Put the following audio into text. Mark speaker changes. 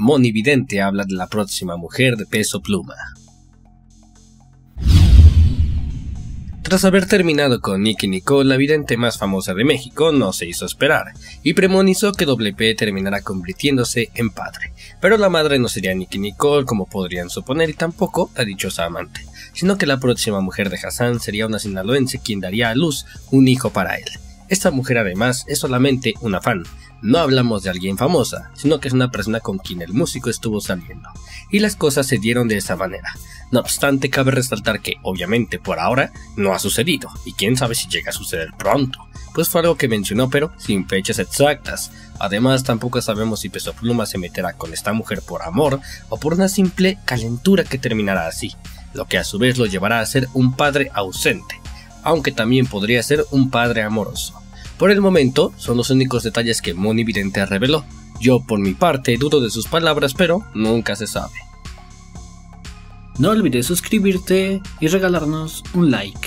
Speaker 1: Moni Vidente habla de la próxima mujer de Peso Pluma. Tras haber terminado con Nicki Nicole, la vidente más famosa de México no se hizo esperar y premonizó que WP terminará convirtiéndose en padre. Pero la madre no sería Nicki Nicole como podrían suponer y tampoco la dichosa amante, sino que la próxima mujer de Hassan sería una sinaloense quien daría a luz un hijo para él. Esta mujer además es solamente una fan. No hablamos de alguien famosa, sino que es una persona con quien el músico estuvo saliendo. Y las cosas se dieron de esa manera. No obstante, cabe resaltar que, obviamente, por ahora, no ha sucedido. Y quién sabe si llega a suceder pronto. Pues fue algo que mencionó, pero sin fechas exactas. Además, tampoco sabemos si Peso Pluma se meterá con esta mujer por amor o por una simple calentura que terminará así. Lo que a su vez lo llevará a ser un padre ausente. Aunque también podría ser un padre amoroso. Por el momento, son los únicos detalles que Moni Vidente reveló. Yo por mi parte dudo de sus palabras, pero nunca se sabe.
Speaker 2: No olvides suscribirte y regalarnos un like.